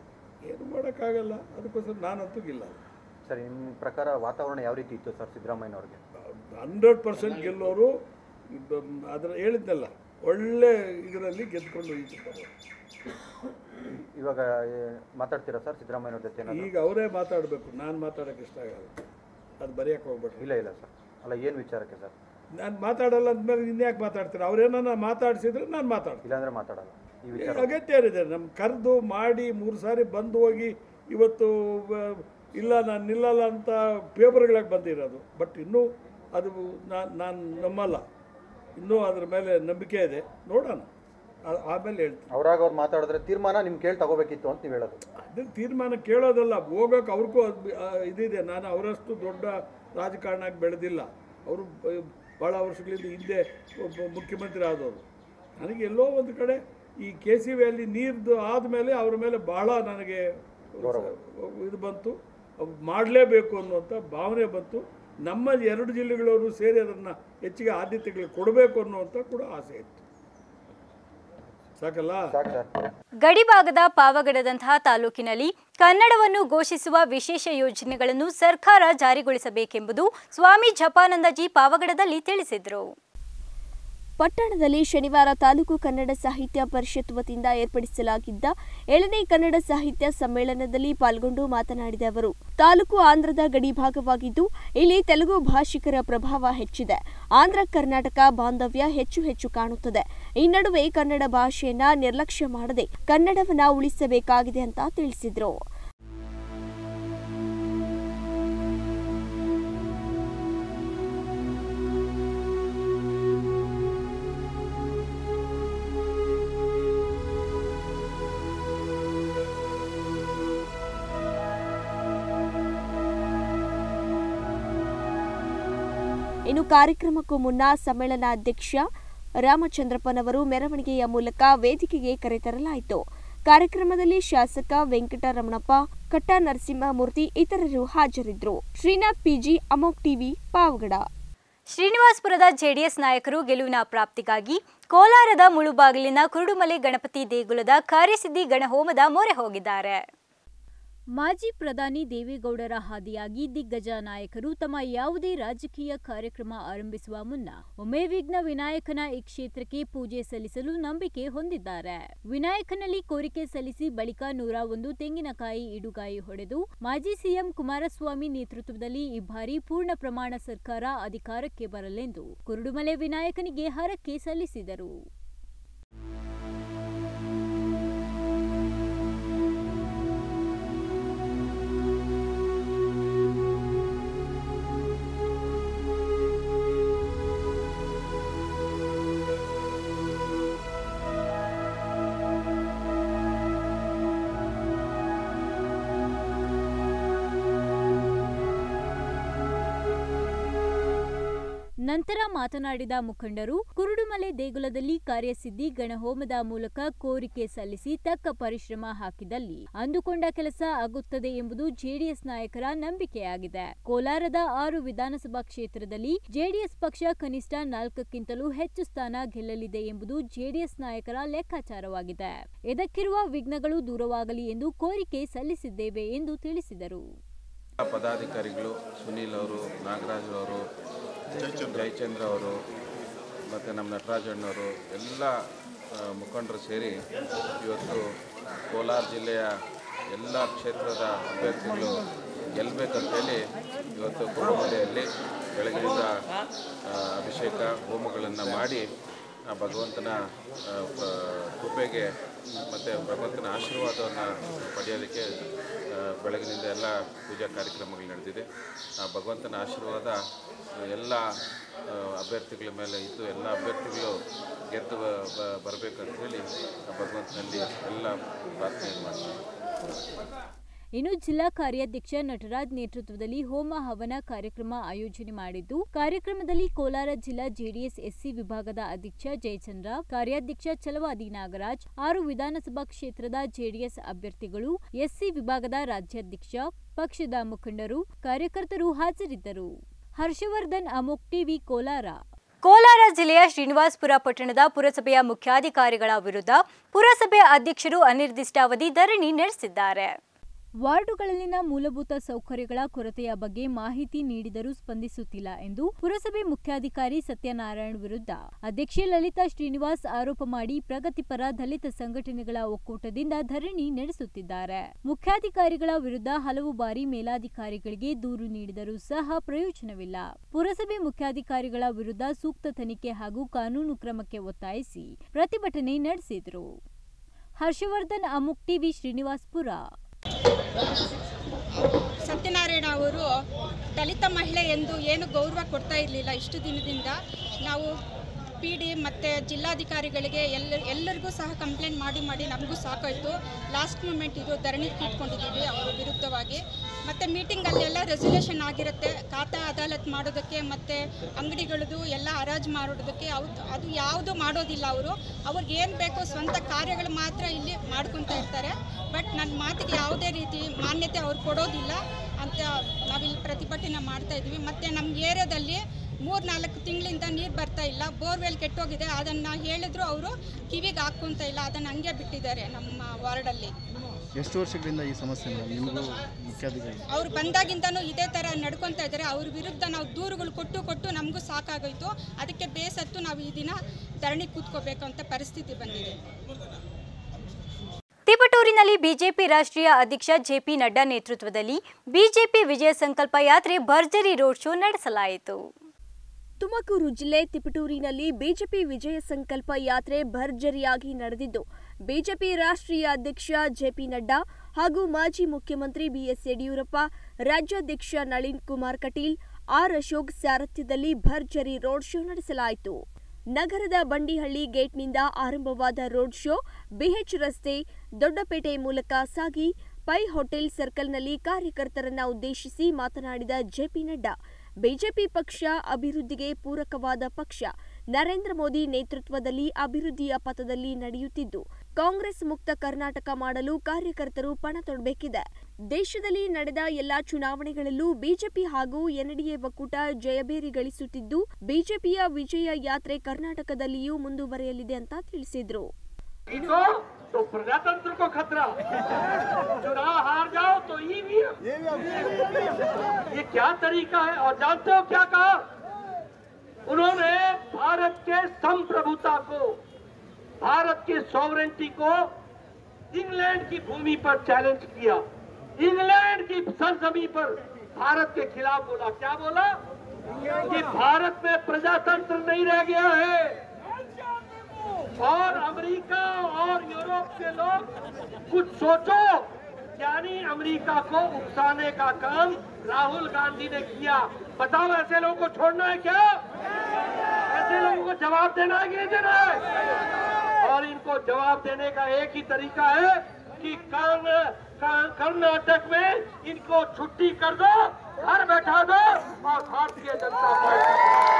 ಏನು ಮಾಡೋಕ್ಕಾಗಲ್ಲ. ಅದಕ್ಕೋಸ್ಕರ ನಾನಂತೂ ಗಿಲ್ಲ. ಸರ್, ನಿಮ್ಮ ಪ್ರಕಾರ ವಾತಾವರಣ ಯಾವ ರೀತಿ ಇತ್ತು ಸರ್ ಸಿದ್ದರಾಮಯ್ಯನವ್ರಿಗೆ? ಹಂಡ್ರೆಡ್ ಪರ್ಸೆಂಟ್ ಗೆಲ್ಲೋರು. ಅದರ ಹೇಳಿದ್ನಲ್ಲ, ಒಳ್ಳೆ ಇದರಲ್ಲಿ ಗೆದ್ಕೊಂಡು ಹೋಗಿದ್ದಾರೆ. ಇವಾಗ ಮಾತಾಡ್ತೀರಾ ಸರ್ ಸಿದ್ದರಾಮಯ್ಯನವ್ರ ಜೊತೆ? ಈಗ ಅವರೇ ಮಾತಾಡಬೇಕು, ನಾನು ಮಾತಾಡೋಕ್ಕೆ ಇಷ್ಟ ಆಗಲ್ಲ. ಅದು ಬರೆಯೋಕ್ಕೆ ಹೋಗ್ಬೇಡ್ರಿ. ಇಲ್ಲ ಇಲ್ಲ ಸರ್, ಅಲ್ಲ ಏನು ವಿಚಾರಕ್ಕೆ ಸರ್? ನಾನು ಮಾತಾಡಲ್ಲ ಅಂದಮೇಲೆ ಇನ್ಯಾಕೆ ಮಾತಾಡ್ತೀನಿ? ಅವರೇನನ್ನ ಮಾತಾಡಿಸಿದ್ರೆ ನಾನು ಮಾತಾಡ್ತೀನಿ, ಇಲ್ಲಾಂದರೆ ಮಾತಾಡಲ್ಲ. ಈ ವಿಚಾರ ಅಗತ್ಯ ಏನಿದೆ? ನಮ್ಮ ಕರೆದು ಮಾಡಿ ಮೂರು ಸಾರಿ ಬಂದು ಹೋಗಿ ಇವತ್ತು ಇಲ್ಲ ನಾನು ನಿಲ್ಲಲ್ಲ ಅಂತ ಪೇಪರ್ಗಳಾಗಿ ಬಂದಿರೋದು. ಬಟ್ ಇನ್ನೂ ಅದು ನಾನು ನಾನು ನಂಬಲ್ಲ, ಇನ್ನೂ ಅದ್ರ ಮೇಲೆ ನಂಬಿಕೆ ಇದೆ. ನೋಡೋಣ, ಆಮೇಲೆ ಹೇಳ್ತೀನಿ. ಅವ್ರಾಗ ಅವ್ರು ಮಾತಾಡಿದ್ರೆ ತೀರ್ಮಾನ ನಿಮ್ಗೆ ಕೇಳಿ ತಗೋಬೇಕಿತ್ತು ಅಂತ ನೀವು ಹೇಳೋದು? ಅದನ್ನ ತೀರ್ಮಾನ ಕೇಳೋದಲ್ಲ, ಹೋಗೋಕೆ ಅವ್ರಿಗೂ ಇದಿದೆ. ನಾನು ಅವರಷ್ಟು ದೊಡ್ಡ ರಾಜಕಾರಣಕ್ಕೆ ಬೆಳೆದಿಲ್ಲ. ಅವರು ಭಾಳ ವರ್ಷಗಳಿಂದ ಹಿಂದೆ ಒಬ್ಬ ಮುಖ್ಯಮಂತ್ರಿ ಆದವರು. ನನಗೆ ಎಲ್ಲೋ ಒಂದು ಕಡೆ ಈ ಕೆ ಸಿ ವ್ಯಾಲಿ ನೀರ್ದು ಆದಮೇಲೆ ಅವ್ರ ಮೇಲೆ ಭಾಳ ನನಗೆ ಇದು ಬಂತು, ಮಾಡಲೇಬೇಕು ಅನ್ನುವಂಥ ಭಾವನೆ ಬಂತು. ನಮ್ಮ ಎರಡು ಜಿಲ್ಲೆಗಳವರು ಸೇರಿ ಅದನ್ನು ಹೆಚ್ಚಿಗೆ ಆದ್ಯತೆಗಳು ಕೊಡಬೇಕು ಅನ್ನುವಂಥ ಕೂಡ ಆಸೆ ಇತ್ತು. ಸಾಕಲ್ಲ? ಗಡಿಭಾಗದ ಪಾವಗಡದಂತಹ ತಾಲೂಕಿನಲ್ಲಿ ಕನ್ನಡವನ್ನು ಘೋಷಿಸುವ ವಿಶೇಷ ಯೋಜನೆಗಳನ್ನು ಸರ್ಕಾರ ಜಾರಿಗೊಳಿಸಬೇಕೆಂಬುದು ಸ್ವಾಮಿ ಜಪಾನಂದಜಿ ಪಾವಗಡದಲ್ಲಿ ತಿಳಿಸಿದರು. ಪಟ್ಟಣದಲ್ಲಿ ಶನಿವಾರ ತಾಲೂಕು ಕನ್ನಡ ಸಾಹಿತ್ಯ ಪರಿಷತ್ ವತಿಯಿಂದ ಏರ್ಪಡಿಸಲಾಗಿದ್ದ ಏಳನೇ ಕನ್ನಡ ಸಾಹಿತ್ಯ ಸಮ್ಮೇಳನದಲ್ಲಿ ಪಾಲ್ಗೊಂಡು ಮಾತನಾಡಿದ ಅವರು, ತಾಲೂಕು ಆಂಧ್ರದ ಗಡಿ ಭಾಗವಾಗಿದ್ದು ಇಲ್ಲಿ ತೆಲುಗು ಭಾಷಿಕರ ಪ್ರಭಾವ ಹೆಚ್ಚಿದೆ. ಆಂಧ್ರ ಕರ್ನಾಟಕ ಬಾಂಧವ್ಯ ಹೆಚ್ಚು ಹೆಚ್ಚು ಕಾಣುತ್ತದೆ. ಈ ನಡುವೆ ಕನ್ನಡ ಭಾಷೆಯನ್ನ ನಿರ್ಲಕ್ಷ್ಯ ಮಾಡದೆ ಕನ್ನಡವನ್ನ ಉಳಿಸಬೇಕಾಗಿದೆ ಅಂತ ತಿಳಿಸಿದರು. ಇನ್ನು ಕಾರ್ಯಕ್ರಮಕ್ಕೂ ಮುನ್ನ ಸಮ್ಮೇಳನಾಧ್ಯಕ್ಷ ರಾಮಚಂದ್ರಪ್ಪನವರು ಮೆರವಣಿಗೆಯ ಮೂಲಕ ವೇದಿಕೆಗೆ ಕರೆತರಲಾಯಿತು. ಕಾರ್ಯಕ್ರಮದಲ್ಲಿ ಶಾಸಕ ವೆಂಕಟರಮಣಪ್ಪ, ಕಟ್ಟ ನರಸಿಂಹಮೂರ್ತಿ ಇತರರು ಹಾಜರಿದ್ದರು. Srinath PG, Amogh TV, Pavagada. ಶ್ರೀನಿವಾಸಪುರದ ಜೆಡಿಎಸ್ ನಾಯಕರು ಗೆಲುವಿನ ಪ್ರಾಪ್ತಿಗಾಗಿ ಕೋಲಾರದ ಮುಳುಬಾಗಿಲಿನ ಕುರುಡುಮಲೆ ಗಣಪತಿ ದೇಗುಲದ ಕಾರ್ಯಸಿದ್ಧಿ ಗಣಹೋಮದ ಮೊರೆ ಹೋಗಿದ್ದಾರೆ. ಮಾಜಿ ಪ್ರಧಾನಿ ದೇವೇಗೌಡರ ಹಾದಿಯಾಗಿ ದಿಗ್ಗಜ ನಾಯಕರು ತಮ್ಮ ಯಾವುದೇ ರಾಜಕೀಯ ಕಾರ್ಯಕ್ರಮ ಆರಂಭಿಸುವ ಮುನ್ನ ಒಮ್ಮೆ ವಿಘ್ನ ವಿನಾಯಕನ ಈ ಕ್ಷೇತ್ರಕ್ಕೆ ಪೂಜೆ ಸಲ್ಲಿಸಲು ನಂಬಿಕೆ ಹೊಂದಿದ್ದಾರೆ. ವಿನಾಯಕನಲ್ಲಿ ಕೋರಿಕೆ ಸಲ್ಲಿಸಿ ಬಳಿಕ ನೂರ ಒಂದು ತೆಂಗಿನಕಾಯಿ ಇಡುಗಾಯಿ ಹೊಡೆದು ಮಾಜಿ ಸಿಎಂ ಕುಮಾರಸ್ವಾಮಿ ನೇತೃತ್ವದಲ್ಲಿ ಈ ಬಾರಿ ಪೂರ್ಣ ಪ್ರಮಾಣ ಸರ್ಕಾರ ಅಧಿಕಾರಕ್ಕೆ ಬರಲೆಂದು ಕುರುಡುಮಲೆ ವಿನಾಯಕನಿಗೆ ಹರಕೆ ಸಲ್ಲಿಸಿದರು. ನಂತರ ಮಾತನಾಡಿದ ಮುಖಂಡರು, ಕುರುಡುಮಲೆ ದೇಗುಲದಲ್ಲಿ ಕಾರ್ಯಸಿದ್ಧಿ ಗಣಹೋಮದ ಮೂಲಕ ಕೋರಿಕೆ ಸಲ್ಲಿಸಿ ತಕ್ಕ ಪರಿಶ್ರಮ ಹಾಕಿದಲ್ಲಿ ಅಂದುಕೊಂಡ ಕೆಲಸ ಆಗುತ್ತದೆ ಎಂಬುದು ಜೆಡಿಎಸ್ ನಾಯಕರ ನಂಬಿಕೆಯಾಗಿದೆ. ಕೋಲಾರದ ಆರು ವಿಧಾನಸಭಾ ಕ್ಷೇತ್ರದಲ್ಲಿ ಜೆಡಿಎಸ್ ಪಕ್ಷ ಕನಿಷ್ಠ ನಾಲ್ಕಕ್ಕಿಂತಲೂ ಹೆಚ್ಚು ಸ್ಥಾನ ಗೆಲ್ಲಲಿದೆ ಎಂಬುದು ಜೆಡಿಎಸ್ ನಾಯಕರ ಲೆಕ್ಕಾಚಾರವಾಗಿದೆ. ಇದಕ್ಕಿರುವ ವಿಘ್ನಗಳು ದೂರವಾಗಲಿ ಎಂದು ಕೋರಿಕೆ ಸಲ್ಲಿಸಿದ್ದೇವೆ ಎಂದು ತಿಳಿಸಿದರು. ಪದಾಧಿಕಾರಿಗಳು ಸುನೀಲ್ ಅವರು, ನಾಗರಾಜ್ ಅವರು, ಜಯಚಂದ್ರ ಅವರು ಮತ್ತು ನಮ್ಮ ನಟರಾಜಣ್ಣವರು ಎಲ್ಲ ಮುಖಂಡರು ಸೇರಿ ಇವತ್ತು ಕೋಲಾರ ಜಿಲ್ಲೆಯ ಎಲ್ಲ ಕ್ಷೇತ್ರದ ಅಭ್ಯರ್ಥಿಗಳು ಗೆಲ್ಲಬೇಕಂತೇಳಿ ಇವತ್ತು ಕುರುಡುಮಲೆಯಲ್ಲಿ ಬೆಳಗ್ಗೆಯಿಂದ ಅಭಿಷೇಕ ಹೋಮಗಳನ್ನು ಮಾಡಿ ಆ ಭಗವಂತನ ಕೃಪೆಗೆ ಮತ್ತು ಭಗವಂತನ ಆಶೀರ್ವಾದವನ್ನು ಪಡೆಯೋದಕ್ಕೆ ಬೆಳಗಿನಿಂದ ಎಲ್ಲ ಪೂಜಾ ಕಾರ್ಯಕ್ರಮಗಳು ನಡೆದಿದೆ. ಆ ಭಗವಂತನ ಆಶೀರ್ವಾದ ಎಲ್ಲ ಅಭ್ಯರ್ಥಿಗಳ ಮೇಲೆ ಇದ್ದು ಎಲ್ಲ ಅಭ್ಯರ್ಥಿಗಳು ಗೆದ್ದು ಬರಬೇಕಂತ ಹೇಳಿ ಭಗವಂತನಲ್ಲಿ ಎಲ್ಲ ಪ್ರಾರ್ಥನೆ ಮಾಡ್ತೀವಿ. ಇನ್ನು ಜಿಲ್ಲಾ ಕಾರ್ಯಾಧ್ಯಕ್ಷ ನಟರಾಜ್ ನೇತೃತ್ವದಲ್ಲಿ ಹೋಮ ಹವನ ಕಾರ್ಯಕ್ರಮ ಆಯೋಜನೆ ಮಾಡಿದ್ದು, ಕಾರ್ಯಕ್ರಮದಲ್ಲಿ ಕೋಲಾರ ಜಿಲ್ಲಾ ಜೆಡಿಎಸ್ ಎಸ್ಸಿ ವಿಭಾಗದ ಅಧ್ಯಕ್ಷ ಜಯಚಂದ್ರ, ಕಾರ್ಯಾಧ್ಯಕ್ಷ ಛಲವಾದಿ ನಾಗರಾಜ್, ಆರು ವಿಧಾನಸಭಾ ಕ್ಷೇತ್ರದ ಜೆಡಿಎಸ್ ಅಭ್ಯರ್ಥಿಗಳು, ಎಸ್ಸಿ ವಿಭಾಗದ ರಾಜ್ಯಾಧ್ಯಕ್ಷ, ಪಕ್ಷದ ಮುಖಂಡರು, ಕಾರ್ಯಕರ್ತರು ಹಾಜರಿದ್ದರು. ಹರ್ಷವರ್ಧನ್, ಅಮೋಕ್ ಟಿವಿ, ಕೋಲಾರ. ಕೋಲಾರ ಜಿಲ್ಲೆಯ ಶ್ರೀನಿವಾಸಪುರ ಪಟ್ಟಣದ ಪುರಸಭೆಯ ಮುಖ್ಯಾಧಿಕಾರಿಗಳ ವಿರುದ್ಧ ಪುರಸಭೆ ಅಧ್ಯಕ್ಷರು ಅನಿರ್ದಿಷ್ಟಾವಧಿ ಧರಣಿ ನಡೆಸಿದ್ದಾರೆ. ವಾರ್ಡುಗಳಲ್ಲಿನ ಮೂಲಭೂತ ಸೌಕರ್ಯಗಳ ಕೊರತೆಯ ಬಗ್ಗೆ ಮಾಹಿತಿ ನೀಡಿದರೂ ಸ್ಪಂದಿಸುತ್ತಿಲ್ಲ ಎಂದು ಪುರಸಭೆ ಮುಖ್ಯಾಧಿಕಾರಿ ಸತ್ಯನಾರಾಯಣ್ ವಿರುದ್ಧ ಅಧ್ಯಕ್ಷೆ ಲಲಿತಾ ಶ್ರೀನಿವಾಸ್ ಆರೋಪ ಮಾಡಿ ಪ್ರಗತಿಪರ ದಲಿತ ಸಂಘಟನೆಗಳ ಒಕ್ಕೂಟದಿಂದ ಧರಣಿ ನಡೆಸುತ್ತಿದ್ದಾರೆ. ಮುಖ್ಯಾಧಿಕಾರಿಗಳ ವಿರುದ್ಧ ಹಲವು ಬಾರಿ ಮೇಲಾಧಿಕಾರಿಗಳಿಗೆ ದೂರು ನೀಡಿದರೂ ಸಹ ಪ್ರಯೋಜನವಿಲ್ಲ. ಪುರಸಭೆ ಮುಖ್ಯಾಧಿಕಾರಿಗಳ ವಿರುದ್ಧ ಸೂಕ್ತ ತನಿಖೆ ಹಾಗೂ ಕಾನೂನು ಕ್ರಮಕ್ಕೆ ಒತ್ತಾಯಿಸಿ ಪ್ರತಿಭಟನೆ ನಡೆಸಿದರು. ಹರ್ಷವರ್ಧನ್, ಅಮುಕ್ ಟಿವಿ, ಶ್ರೀನಿವಾಸ್ಪುರ. ಸತ್ಯನಾರಾಯಣ ಅವರು ದಲಿತ ಮಹಿಳೆ ಎಂದು ಏನು ಗೌರವ ಕೊಡ್ತಾ ಇರಲಿಲ್ಲ. ಇಷ್ಟು ದಿನದಿಂದ ನಾವು ಪಿ ಡಿ ಮತ್ತು ಜಿಲ್ಲಾಧಿಕಾರಿಗಳಿಗೆ ಎಲ್ಲ ಎಲ್ಲರಿಗೂ ಸಹ ಕಂಪ್ಲೇಂಟ್ ಮಾಡಿ ಮಾಡಿ ನಮಗೂ ಸಾಕಾಯಿತು. ಲಾಸ್ಟ್ ಮೂಮೆಂಟ್ ಇದು ಧರಣಿ ಕೂತ್ಕೊಂಡಿದ್ದೀವಿ ಅವರ ವಿರುದ್ಧವಾಗಿ. ಮತ್ತು ಮೀಟಿಂಗಲ್ಲೆಲ್ಲ ರೆಸಲ್ಯೂಷನ್ ಆಗಿರುತ್ತೆ ಖಾತಾ ಅದಾಲತ್ ಮಾಡೋದಕ್ಕೆ ಮತ್ತು ಅಂಗಡಿಗಳದು ಎಲ್ಲ ಹರಾಜು ಮಾಡೋದಕ್ಕೆ. ಅವು ಅದು ಯಾವುದು ಮಾಡೋದಿಲ್ಲ. ಅವರು ಅವ್ರಿಗೆ ಏನು ಬೇಕೋ ಸ್ವಂತ ಕಾರ್ಯಗಳು ಮಾತ್ರ ಇಲ್ಲಿ ಮಾಡ್ಕೊತಾ ಇರ್ತಾರೆ. ಬಟ್ ನನ್ನ ಮಾತಿಗೆ ಯಾವುದೇ ರೀತಿ ಮಾನ್ಯತೆ ಅವ್ರು ಕೊಡೋದಿಲ್ಲ ಅಂತ ನಾವಿಲ್ಲಿ ಪ್ರತಿಭಟನೆ ಮಾಡ್ತಾ ಇದ್ದೀವಿ. ಮತ್ತು ನಮ್ಮ ಏರಿಯಾದಲ್ಲಿ ಮೂರು ನಾಲ್ಕು ತಿಂಗಳಿಂದ ನೀರು ಬರ್ತಾ ಇಲ್ಲ. ಬೋರ್ವೆಲ್ ಕೆಟ್ಟೋಗಿದೆ. ಅದನ್ನು ಹೇಳಿದ್ರು ಅವರು ಕಿವಿಗೆ ಹಾಕ್ಕೊಂತ ಇಲ್ಲ. ಅದನ್ನು ಹಂಗೆ ಬಿಟ್ಟಿದ್ದಾರೆ ನಮ್ಮ ವಾರ್ಡಲ್ಲಿ. ಎಷ್ಟು ವರ್ಷಗಳಿಂದ ಈ ಸಮಸ್ಯೆ ನಿಮಗೂ ಮುಖ್ಯಾಧಿಕಾರಿ ಅವ್ರು ಬಂದಾಗಿಂದನೂ ಇದೇ ಥರ ನಡ್ಕೊತಾ ಇದ್ದಾರೆ. ಅವ್ರ ವಿರುದ್ಧ ನಾವು ದೂರುಗಳು ಕೊಟ್ಟು ಕೊಟ್ಟು ನಮಗೂ ಸಾಕಾಗೋಯ್ತು. ಅದಕ್ಕೆ ಬೇಸತ್ತು ನಾವು ಈ ದಿನ ಧರಣಿ ಕೂತ್ಕೋಬೇಕು ಅಂತ ಪರಿಸ್ಥಿತಿ ಬಂದಿದೆ. ತಿಪಟೂರಿನಲ್ಲಿ ಬಿಜೆಪಿ ರಾಷ್ಟ್ರೀಯ ಅಧ್ಯಕ್ಷ ಜೆಪಿ ನಡ್ಡಾ ನೇತೃತ್ವದಲ್ಲಿ ಬಿಜೆಪಿ ವಿಜಯ ಸಂಕಲ್ಪ ಯಾತ್ರೆ ಭರ್ಜರಿ ರೋಡ್ ಶೋ ನಡೆಸಲಾಯಿತು. ತುಮಕೂರು ಜಿಲ್ಲೆ ತಿಪಟೂರಿನಲ್ಲಿ ಬಿಜೆಪಿ ವಿಜಯ ಸಂಕಲ್ಪ ಯಾತ್ರೆ ಭರ್ಜರಿಯಾಗಿ ನಡೆದಿದ್ದು, ಬಿಜೆಪಿ ರಾಷ್ಟ್ರೀಯ ಅಧ್ಯಕ್ಷ ಜೆಪಿ ನಡ್ಡಾ ಹಾಗೂ ಮಾಜಿ ಮುಖ್ಯಮಂತ್ರಿ ಬಿಎಸ್ ಯಡಿಯೂರಪ್ಪ, ರಾಜ್ಯಾಧ್ಯಕ್ಷ ನಳಿನ್ ಕುಮಾರ್ ಕಟೀಲ್, ಆರ್ ಅಶೋಕ್ ಸಾರಥ್ಯದಲ್ಲಿ ಭರ್ಜರಿ ರೋಡ್ ಶೋ ನಡೆಸಲಾಯಿತು. ನಗರದ ಬಂಡಿಹಳ್ಳಿ ಗೇಟ್ನಿಂದ ಆರಂಭವಾದ ರೋಡ್ ಶೋ ಬಿಎಚ್ ರಸ್ತೆ, ದೊಡ್ಡಪೇಟೆ ಮೂಲಕ ಸಾಗಿ ಪೈ ಹೋಟೆಲ್ ಸರ್ಕಲ್ನಲ್ಲಿ ಕಾರ್ಯಕರ್ತರನ್ನ ಉದ್ದೇಶಿಸಿ ಮಾತನಾಡಿದ ಜೆಪಿ ನಡ್ಡಾ, ಬಿಜೆಪಿ ಪಕ್ಷ ಅಭಿವೃದ್ಧಿಗೆ ಪೂರಕವಾದ ಪಕ್ಷ. ನರೇಂದ್ರ ಮೋದಿ ನೇತೃತ್ವದಲ್ಲಿ ಅಭಿವೃದ್ಧಿಯ ಪಥದಲ್ಲಿ ನಡೆಯುತ್ತಿದ್ದು, ಕಾಂಗ್ರೆಸ್ ಮುಕ್ತ ಕರ್ನಾಟಕ ಮಾಡಲು ಕಾರ್ಯಕರ್ತರು ಪಣ ತೊಡಬೇಕಿದೆ. ದೇಶದಲ್ಲಿ ನಡೆದ ಎಲ್ಲಾ ಚುನಾವಣೆಗಳಲ್ಲೂ ಬಿಜೆಪಿ ಹಾಗೂ ಎನ್ಡಿಎ ಒಕ್ಕೂಟ ಜಯಭೇರಿ ಗಳಿಸುತ್ತಿದ್ದು, ಬಿಜೆಪಿಯ ವಿಜಯ ಯಾತ್ರೆ ಕರ್ನಾಟಕದಲ್ಲಿಯೂ ಮುಂದುವರೆಯಲಿದೆ ಅಂತ ತಿಳಿಸಿದರು. तो प्रजातंत्र को खतरा, चुनाव हार जाओ तो ईवीएम, ये क्या तरीका है? और जानते हो क्या कहा उन्होंने? भारत के संप्रभुता को, भारत के सॉवरेंटी को इंग्लैंड की भूमि पर चैलेंज किया, इंग्लैंड की सरजमी पर भारत के खिलाफ बोला। क्या बोला? कि भारत में प्रजातंत्र नहीं रह गया है और अमेरिका और यूरोप के लोग कुछ सोचो। यानी अमेरिका को उकसाने का काम राहुल गांधी ने किया। बताओ, ऐसे लोगों को छोड़ना है क्या? ऐसे लोगों को जवाब देना है कि नहीं देना है? और इनको जवाब देने का एक ही तरीका है कि कर्नाटक में इनको छुट्टी कर दो, घर बैठा दो और भारतीय जनता पार्टी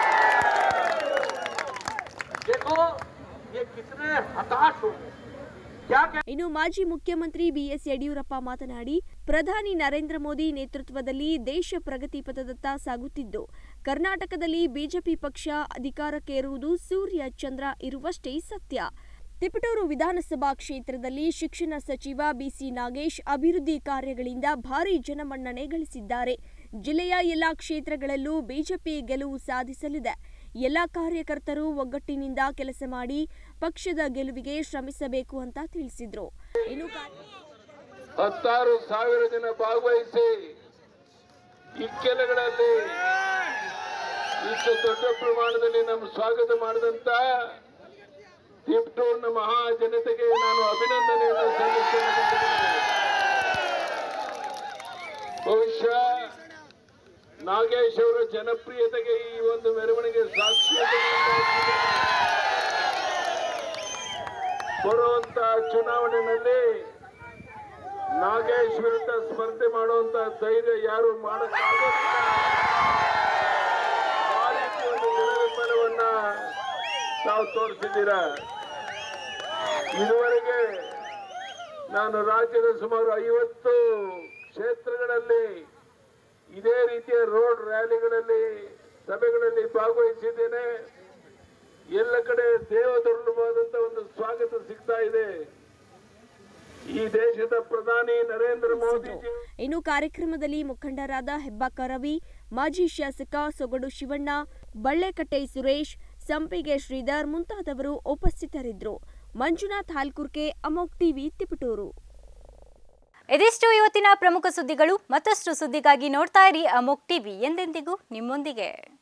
देखो ये कितने हताश हो गए। ಇನ್ನು ಮಾಜಿ ಮುಖ್ಯಮಂತ್ರಿ ಬಿಎಸ್ ಯಡಿಯೂರಪ್ಪ ಮಾತನಾಡಿ, ಪ್ರಧಾನಿ ನರೇಂದ್ರ ಮೋದಿ ನೇತೃತ್ವದಲ್ಲಿ ದೇಶ ಪ್ರಗತಿ ಪಥದತ್ತ ಸಾಗುತ್ತಿದ್ದು, ಕರ್ನಾಟಕದಲ್ಲಿ ಬಿಜೆಪಿ ಪಕ್ಷ ಅಧಿಕಾರಕ್ಕೇರುವುದು ಸೂರ್ಯ ಚಂದ್ರ ಇರುವಷ್ಟೇ ಸತ್ಯ. ತಿಪಟೂರು ವಿಧಾನಸಭಾ ಕ್ಷೇತ್ರದಲ್ಲಿ ಶಿಕ್ಷಣ ಸಚಿವ ಬಿಸಿ ನಾಗೇಶ್ ಅಭಿವೃದ್ಧಿ ಕಾರ್ಯಗಳಿಂದ ಭಾರೀ ಜನಮನ್ನಣೆ ಗಳಿಸಿದ್ದಾರೆ. ಜಿಲ್ಲೆಯ ಎಲ್ಲಾ ಕ್ಷೇತ್ರಗಳಲ್ಲೂ ಬಿಜೆಪಿ ಗೆಲುವು ಸಾಧಿಸಲಿದೆ. ಎಲ್ಲ ಕಾರ್ಯಕರ್ತರು ಒಗ್ಗಟ್ಟಿನಿಂದ ಕೆಲಸ ಮಾಡಿ ಪಕ್ಷದ ಗೆಲುವಿಗೆ ಶ್ರಮಿಸಬೇಕು ಅಂತ ತಿಳಿಸಿದ್ರು. ಇನ್ನು ಹತ್ತಾರು ಸಾವಿರ ಜನ ಭಾಗವಹಿಸಿ ಇಕ್ಕೆಲೆಗಳಲ್ಲಿ ಇಷ್ಟು ದೊಡ್ಡ ಪ್ರಮಾಣದಲ್ಲಿ ನಮ್ಮ ಸ್ವಾಗತ ಮಾಡಿದಂತ ತಿಪಟೂರಿನ ಮಹಾ ಜನತೆಗೆ ನಾನು ಅಭಿನಂದನೆಯನ್ನು ಸಲ್ಲಿಸುತ್ತೇನೆ. ಬಹುಶಃ ನಾಗೇಶ್ ಅವರ ಜನಪ್ರಿಯತೆಗೆ ಈ ಒಂದು ಮೆರವಣಿಗೆ ಸಾಕ್ಷಿ. ಬರುವಂತ ಚುನಾವಣೆಯಲ್ಲಿ ನಾಗೇಶ್ ವಿರುದ್ಧ ಸ್ಪರ್ಧೆ ಮಾಡುವಂತ ಧೈರ್ಯ ಯಾರು ಮಾಡಕ್ಕಾಗೋದಿಲ್ಲ. ಆ ರೀತಿ ಒಂದು ಜನಬೆಂಬಲವನ್ನ ತಾವು ತೋರಿಸಿದ್ದೀರಾ. ಇದುವರೆಗೆ ನಾನು ರಾಜ್ಯದ ಸುಮಾರು ಐವತ್ತು ಕ್ಷೇತ್ರಗಳಲ್ಲಿ ಇದೇ ರೀತಿಯ ರೋಡ್ ರ್ಯಾಲಿಗಳಲ್ಲಿ ಸಭೆಗಳಲ್ಲಿ ಭಾಗವಹಿಸಿದ್ದೇನೆ. ಎಲ್ಲ ಕಡೆ ದೇವದುರ್ಲಭವಾದಂತ ಒಂದು ಸ್ವಾಗತ ಸಿಗ್ತಾ ಇದೆ. ಈ ದೇಶದ ಪ್ರಧಾನಿ ನರೇಂದ್ರ ಮೋದಿ ಇನ್ನು ಕಾರ್ಯಕ್ರಮದಲ್ಲಿ ಮುಖಂಡರಾದ ಹೆಬ್ಬಾಕ ರವಿ, ಮಾಜಿ ಶಾಸಕ ಸೊಗಡು ಶಿವಣ್ಣ, ಬಳ್ಳೆಕಟ್ಟೆ ಸುರೇಶ್, ಸಂಪಿಗೆ ಶ್ರೀಧರ್ ಮುಂತಾದವರು ಉಪಸ್ಥಿತರಿದ್ದರು. ಮಂಜುನಾಥ್ ಹಾಲ್ಕುರ್ಕೆ, ಅಮೋಕ್ ಟಿವಿ, ತಿಪಟೂರು. ಇದಿಷ್ಟು ಇವತ್ತಿನ ಪ್ರಮುಖ ಸುದ್ದಿಗಳು. ಮತ್ತಷ್ಟು ಸುದ್ದಿಗಾಗಿ ನೋಡ್ತಾ ಇರಿ ಅಮೋಕ್ ಟಿವಿ, ಎಂದೆಂದಿಗೂ ನಿಮ್ಮೊಂದಿಗೆ.